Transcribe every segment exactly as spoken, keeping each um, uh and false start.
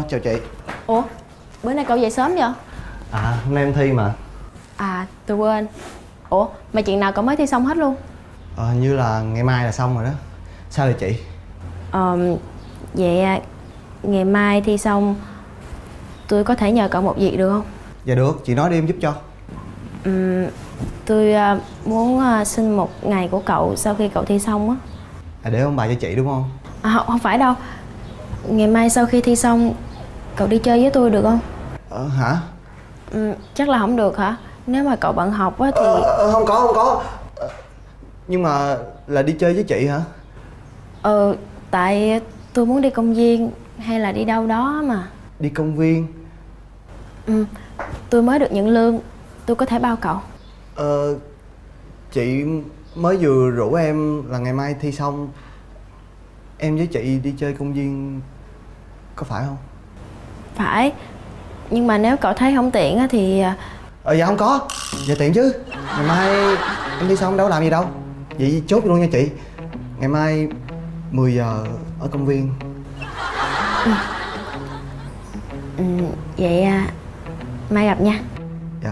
chào chị. Ủa, bữa nay cậu dậy sớm vậy? À, hôm nay em thi mà. À, tôi quên. Ủa, mà chuyện nào cậu mới thi xong hết luôn? Ờ, như là ngày mai là xong rồi đó. Sao vậy chị? Ờ, vậy ngày mai thi xong tôi có thể nhờ cậu một việc được không? Dạ được, chị nói đi em giúp cho. Ừ, tôi uh, muốn uh, xin một ngày của cậu sau khi cậu thi xong á. À, để ông bà cho chị đúng không? À, không, không phải đâu. Ngày mai sau khi thi xong cậu đi chơi với tôi được không? Ờ, hả? Ừ, chắc là không được hả? Nếu mà cậu bận học á thì... Ờ, ờ, không có, không có. Ờ, nhưng mà là đi chơi với chị hả? Ừ, tại tôi muốn đi công viên hay là đi đâu đó mà. Đi công viên? Ừ, tôi mới được nhận lương, tôi có thể bao cậu. Ờ, chị mới vừa rủ em là ngày mai thi xong em với chị đi chơi công viên, có phải không? Phải, nhưng mà nếu cậu thấy không tiện á thì... Ờ, dạ không có, dạ tiện chứ. Ngày mai em đi xong đâu có làm gì đâu. Vậy chốt luôn nha chị. Ngày mai mười giờ ở công viên. Ừ. Ừ, vậy à, mai gặp nha. Dạ.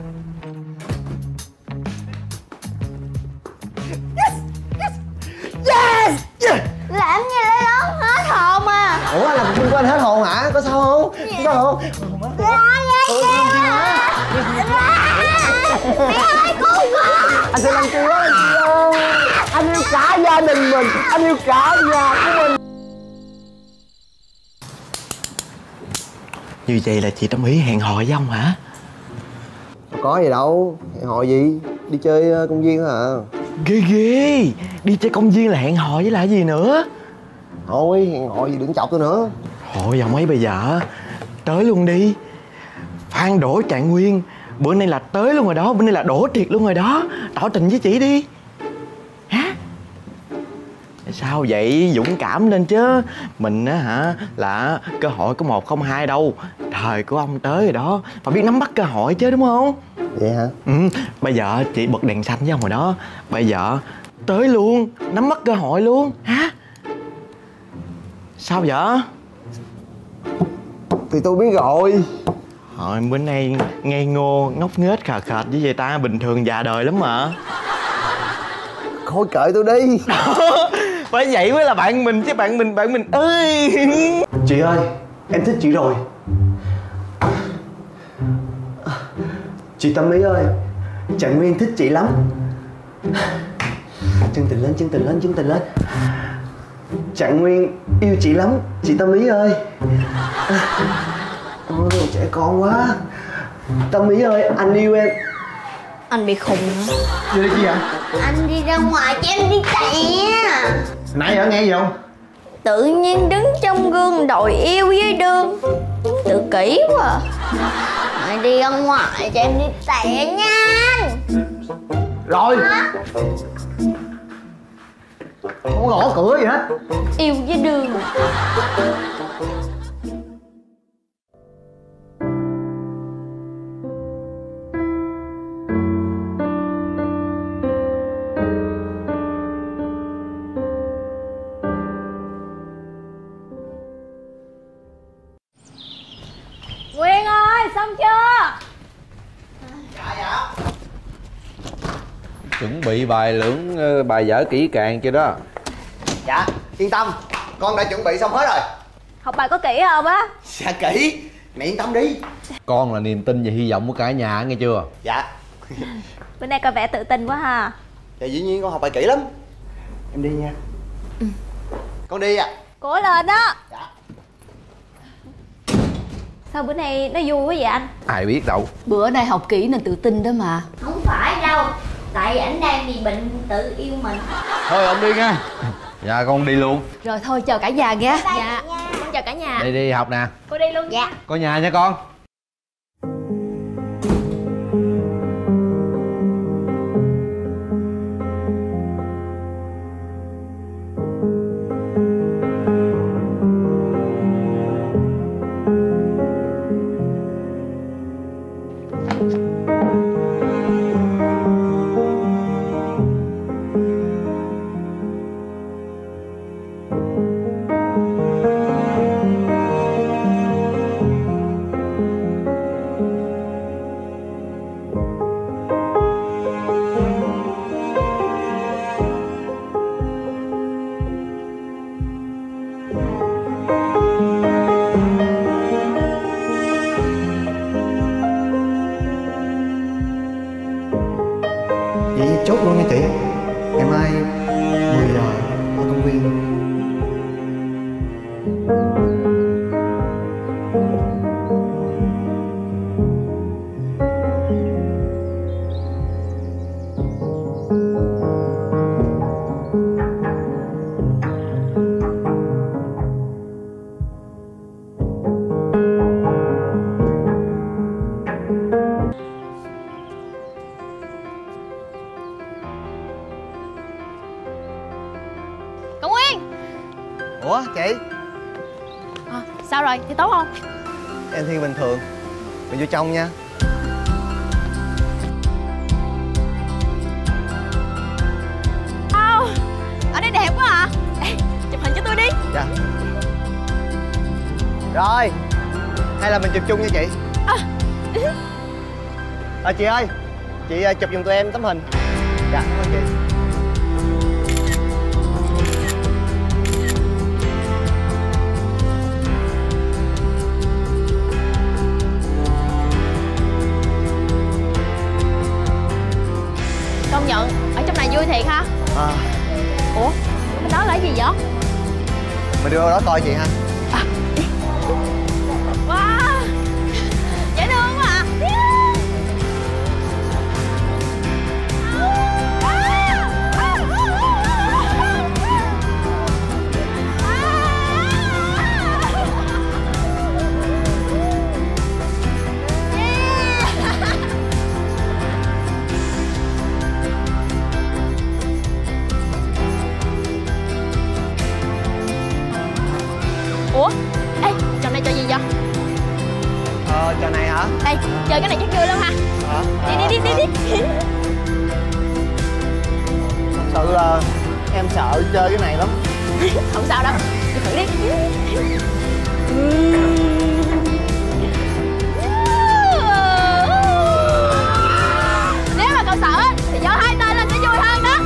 Yes! Yes! Làm gì lấy đó hết hồn à. Ủa anh làm xung quanh hết hồn hả? Có sao không? Có sao không? Mẹ ơi cứu con. Anh sẽ làm chi quá anh chị ơi. Anh yêu cả gia đình mình, anh yêu cả nhà của mình. Như vậy là chị đồng ý hẹn hò với ông hả? Có gì đâu, hẹn hò gì? Đi chơi công viên thôi à. Ghê ghê, đi chơi công viên là hẹn hò với là gì nữa? Thôi, hẹn hò gì đừng chọc tôi nữa. Thôi ông ấy bây giờ tới luôn đi. Phan Đỗ Trạng Nguyên bữa nay là tới luôn rồi đó, bữa nay là đổ triệt luôn rồi đó. Tỏ tình với chị đi. Hả? Sao vậy? Dũng cảm lên chứ. Mình á hả là cơ hội có một không hai đâu. Thời của ông tới rồi đó, phải biết nắm bắt cơ hội chứ đúng không? Vậy hả? Ừ, bây giờ chị bật đèn xanh với ông rồi đó. Bây giờ tới luôn, nắm bắt cơ hội luôn. Hả? Sao vậy? Thì tôi biết rồi. Hồi bữa nay ngây ngô, ngốc nghếch khờ khệt với vậy ta, bình thường già đời lắm mà. Thôi kệ tôi đi. Phải vậy mới là bạn mình chứ, bạn mình, bạn mình ơi. Chị ơi, em thích chị rồi. Chị Tâm Ý ơi, Trạng Nguyên thích chị lắm. Chân tình lên, chân tình lên, chân tình lên. Trạng Nguyên yêu chị lắm, chị Tâm Ý ơi. Ôi, trẻ con quá. Tâm Ý ơi, anh yêu em. Anh bị khùng hả? Đi đây chi vậy? Anh đi ra ngoài cho em đi tè. Nãy giờ nghe gì không? Tự nhiên đứng trong gương đòi yêu với đương, tự kỷ quá. Mày đi ra ngoài cho em đi tè nha. Rồi. Không có gõ cửa gì hết. Yêu với đương. Nguyên ơi, xong chưa? Chuẩn bị bài lưỡng bài vở kỹ càng chưa đó? Dạ, yên tâm, con đã chuẩn bị xong hết rồi. Học bài có kỹ không á? Dạ kỹ, mẹ yên tâm đi. Con là niềm tin và hy vọng của cả nhà nghe chưa? Dạ. Bữa nay có vẻ tự tin quá ha. Dạ dĩ nhiên con học bài kỹ lắm. Em đi nha. Ừ. Con đi à. Cố lên đó. Dạ. Sao bữa nay nó vui quá vậy anh? Ai biết đâu. Bữa nay học kỹ nên tự tin đó mà. Không phải đâu, tại ảnh đang bị bệnh tự yêu mình. Thôi ông đi nha. Dạ con đi luôn. Rồi thôi chào cả nhà ghé. Dạ, con chào cả nhà. Đi đi học nè. Cô đi luôn Dạ. nha. Có nhà nha con. chốt luôn nha chị. Ngày mai mười giờ ở công viên. Cậu Nguyên. Ủa chị? À, sao rồi, thì tốt không? Em thi bình thường. Mình vô trong nha. Wow, ở đây đẹp quá à. Ê, chụp hình cho tôi đi. Dạ. Rồi, hay là mình chụp chung nha chị? À. À, chị ơi, chị uh, chụp giùm tụi em tấm hình. Dạ, cảm ơn chị. Công nhận, ở trong này vui thiệt ha. À, Ủa, bên đó là cái gì vậy? mình đưa vào đó coi chị ha. À, đi. Wow, dễ thương quá à. Ủa, ê, trò này trò gì vậy? Ờ, trò này hả? Ê, chơi cái này chắc vui lắm ha. Hả? Đi đi đi đi đi. Thật sự là em sợ chơi cái này lắm. Không sao đâu, đi thử đi. Nếu mà cậu sợ á, thì giơ hai tay lên sẽ vui hơn đó.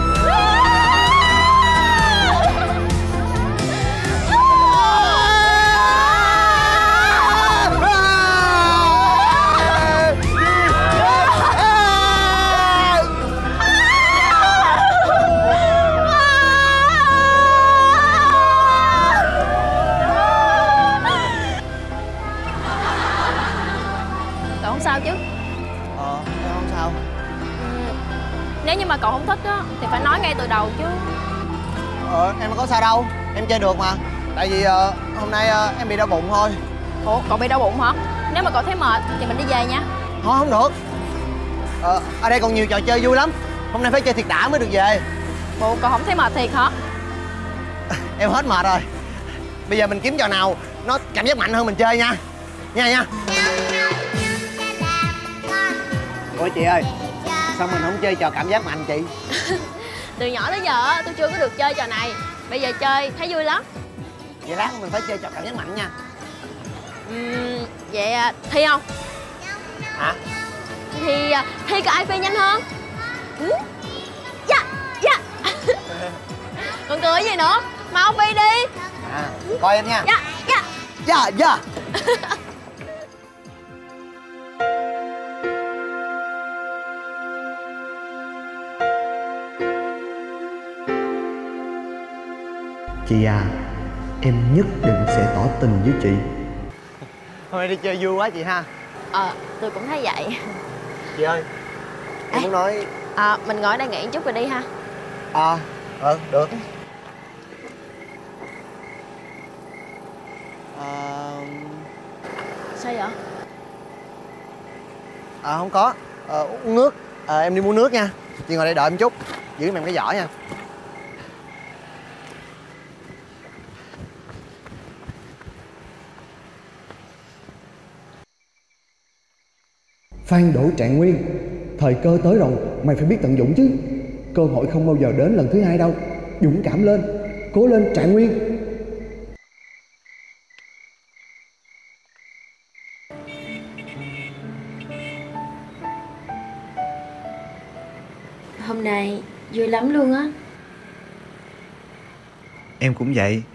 Cậu không sao chứ? Ờ, em không sao. Ừ. Nếu như mà cậu không thích á, thì phải nói ngay từ đầu chứ. Ờ, em có sao đâu. Em chơi được mà. Tại vì uh, hôm nay uh, em bị đau bụng thôi. Ủa, cậu bị đau bụng hả? Nếu mà cậu thấy mệt thì mình đi về nha. Thôi không được. Ờ, ở đây còn nhiều trò chơi vui lắm. Hôm nay phải chơi thiệt đã mới được về. Ủa, cậu không thấy mệt thiệt hả? Em hết mệt rồi. Bây giờ mình kiếm trò nào nó cảm giác mạnh hơn mình chơi nha. Nha nha. Ủa chị ơi, sao mình không chơi trò cảm giác mạnh chị? Từ nhỏ tới giờ á, tôi chưa có được chơi trò này. Bây giờ chơi thấy vui lắm. Vậy lát mình phải chơi trò cảm giác mạnh nha. Uhm, vậy à, thi không? Hả? Thì à, thi có ai phi nhanh hơn? Ừ? Dạ, dạ. Còn cười gì nữa? Mau phi đi. À, coi em nha. Dạ, dạ. Dạ, dạ. Chị à, em nhất định sẽ tỏ tình với chị. Hôm nay đi chơi vui quá chị ha. Ờ, tôi cũng thấy vậy. Chị ơi, em Ê. muốn nói... À, mình ngồi đây nghỉ chút rồi đi ha. À, ừ, được. À, Sao vậy? à không có. À, uống nước. À, em đi mua nước nha. Chị ngồi đây đợi em chút. Giữ giùm em cái giỏ nha. Phan Đỗ Trạng Nguyên, thời cơ tới rồi, mày phải biết tận dụng chứ. Cơ hội không bao giờ đến lần thứ hai đâu. Dũng cảm lên, cố lên Trạng Nguyên. Hôm nay vui lắm luôn á. Em cũng vậy.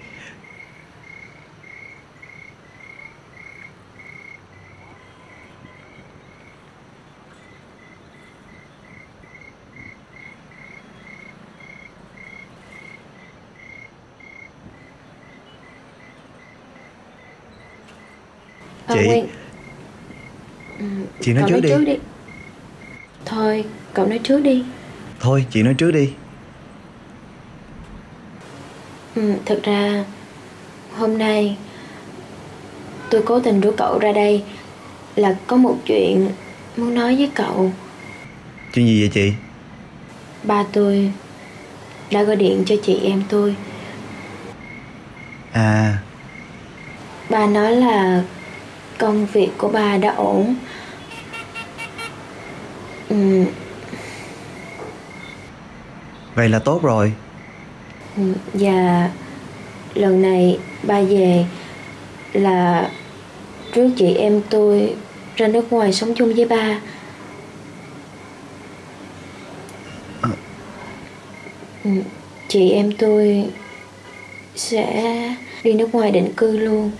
Trang chị. Nguyên. Ừ, Chị nói cậu trước nói đi. trước đi. Thôi cậu nói trước đi. Thôi chị nói trước đi. Ừ, thực ra hôm nay tôi cố tình rủ cậu ra đây là có một chuyện muốn nói với cậu. Chuyện gì vậy chị? Ba tôi đã gọi điện cho chị em tôi. À. Ba nói là công việc của ba đã ổn. Ừ. Vậy là tốt rồi. Và lần này ba về là rước chị em tôi ra nước ngoài sống chung với ba. À. Ừ, chị em tôi sẽ đi nước ngoài định cư luôn.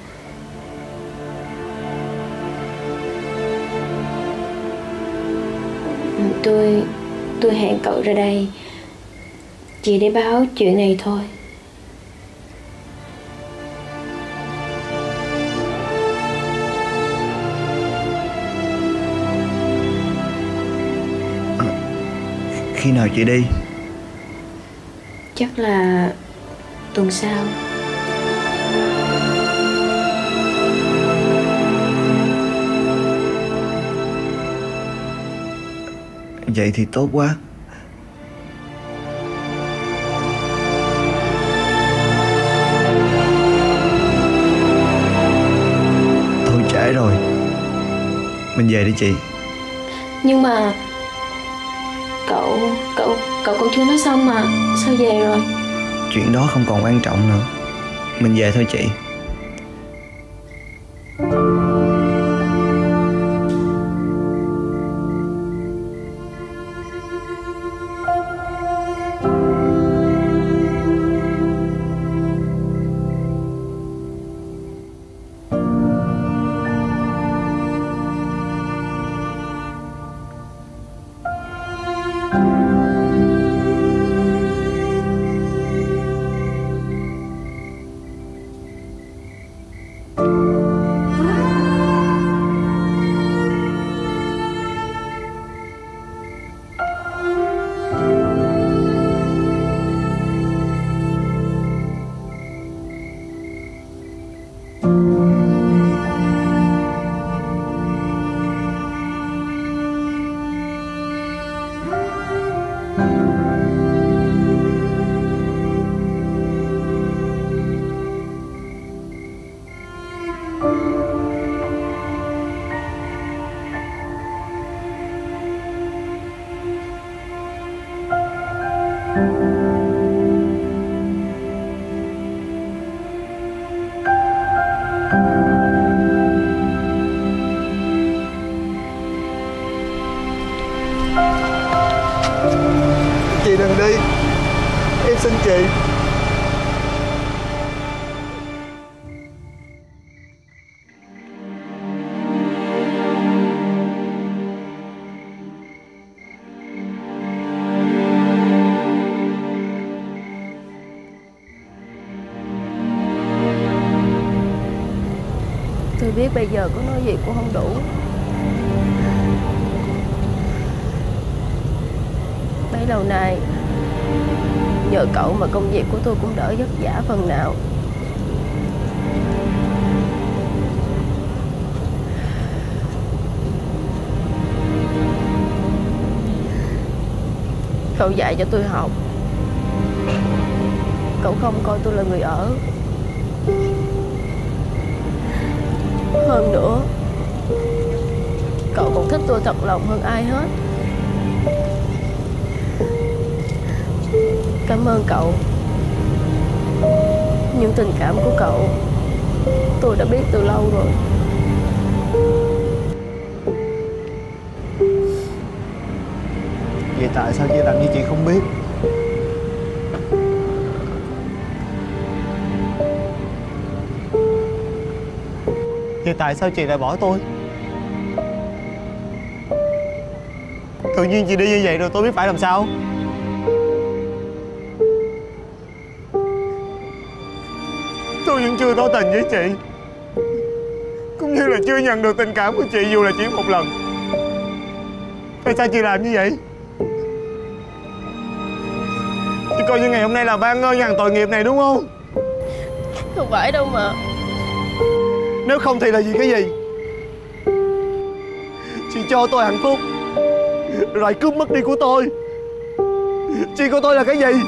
Ừ, tôi tôi hẹn cậu ra đây chỉ để báo chuyện này thôi. À, khi nào chị đi? Chắc là tuần sau. Vậy thì tốt quá. Thôi trễ rồi, mình về đi chị. Nhưng mà Cậu Cậu Cậu còn chưa nói xong mà. Sao về rồi? Chuyện đó không còn quan trọng nữa. Mình về thôi chị. Chị đừng đi, em xin chị. Tôi biết bây giờ có nói gì cũng không đủ. Bấy lâu nay nhờ cậu mà công việc của tôi cũng đỡ vất vả phần nào. Cậu dạy cho tôi học. Cậu không coi tôi là người ở. Hơn nữa, cậu còn thích tôi thật lòng hơn ai hết. Cảm ơn cậu. Những tình cảm của cậu tôi đã biết từ lâu rồi. Vậy tại sao chị làm như chị không biết? Vậy tại sao chị lại bỏ tôi? Tự nhiên chị đi như vậy rồi tôi biết phải làm sao. Tôi vẫn chưa tỏ tình với chị. cũng như là chưa nhận được tình cảm của chị dù là chỉ một lần. Tại sao chị làm như vậy? Chị coi như ngày hôm nay là ban ơn nhà tội nghiệp này đúng không? Không phải đâu mà. Nếu không thì là gì cái gì? Chị cho tôi hạnh phúc rồi cướp mất đi của tôi. Chị của tôi là cái gì?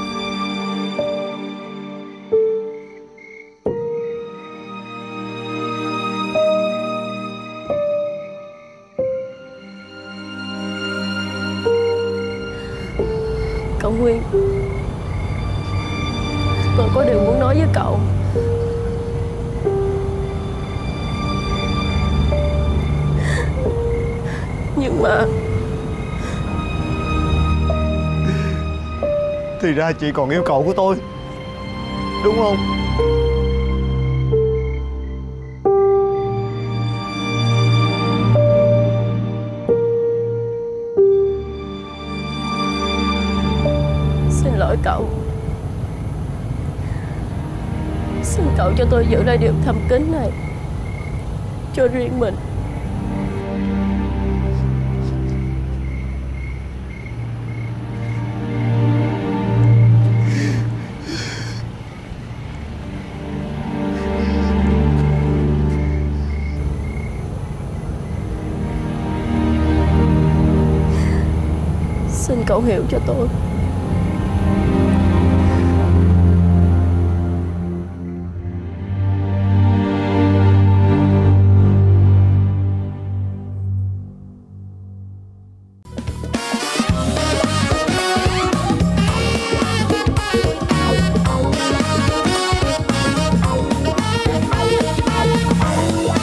Cậu Nguyên, tôi có điều muốn nói với cậu. Nhưng mà thì ra chị còn yêu cậu của tôi, đúng không? Xin lỗi cậu. Xin cậu cho tôi giữ lại điều thầm kín này cho riêng mình. Xin cậu hiểu cho tôi.